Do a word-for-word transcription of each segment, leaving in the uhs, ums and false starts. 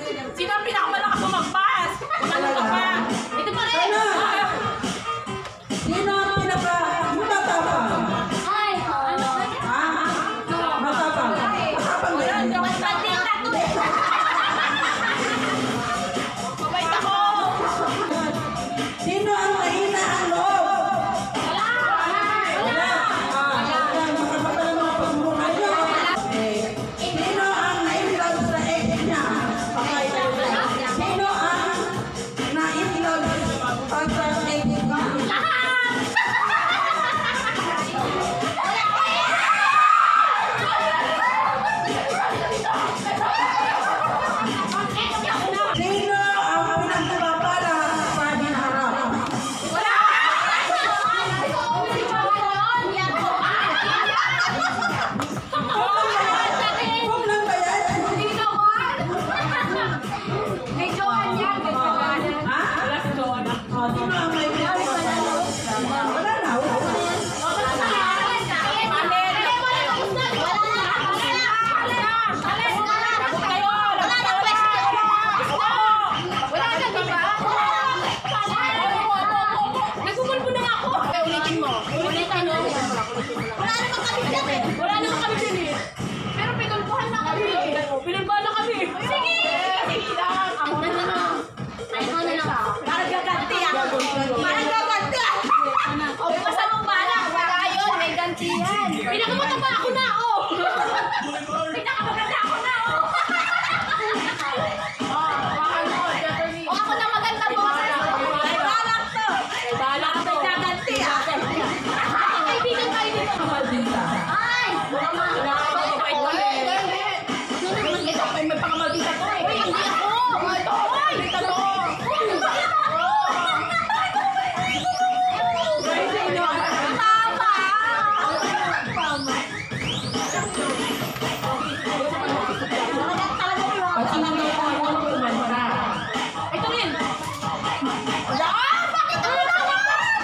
Sino ang pinakamalakas umagpas? Ano ka ba? Ito pa rin! Sino ang pinaka-matapang? Ay, ano? Ha? Matapang. Matapang ba yan? Mabait ako! Sino ang mahina ang loob? Wala! Wala. Ah, wala. Makapagpala mga pagmumukha niyo. Eh, Sino ang na-inlove sa ex niya? Okay. Sino ang na-inlove pag sa ex niya? Sino ang pinagpapala sa hinaharap? Huwag lang ba yan? Ha? Wala si Joanna. Oh, sino ang may pinagpapala? Wala na. Wala na. Wala naman kami din eh. Pero pinulbuhan na kami. Pinulbuhan na kami. Sige! Sige lang. Ako na lang. Parang gaganti ah. Parang gaganti ah. O, basta mong bala. Wala yun. May ganti yan. Pinakamataba ako na, oh. Pinakamaganda ako na, oh. O, ako na maganda mo. Ay, balak to. Ay, balak to. May gaganti ah. Kaibigan tayo dito. Maldita. Ay! Wala ako. Mabait ko eh. Ito, may pangamaldita ko eh. Uy, hindi ako! Ito, maldita to. At sino ang kumanta? Ito rin. Ah! Bakit ang tawag?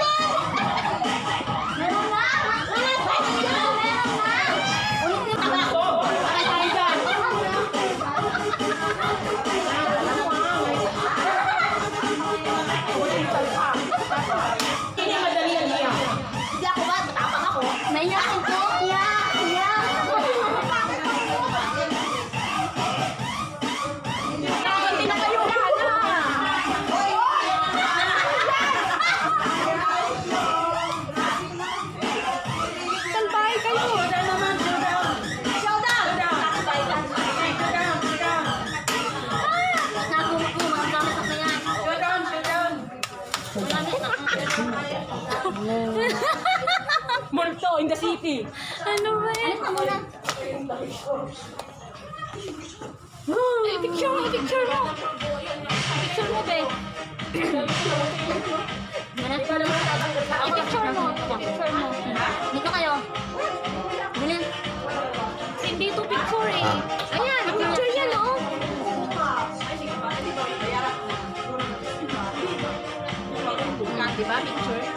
Meron na! Meron na! Meron na! Ulitin na ba? Bakit tayo dyan? Hindi madali yan niya. Hindi ako ba? Matapang ako. Naiyakin ko. Iyak! Iyak! Nakaganti na kayo. Standby kayo. Showdown! Nagulog ko. Mga gamit ako yan. Showdown, showdown. Multo in the city. Ano ba yan? Ano muna? Eh, picture mo, picture mo. Picture mo, be. Ay, picture mo. Picture mo. Dito kayo. Dali. Hindi to picture eh. Ayan. Picture yan, oh. Diba, picture?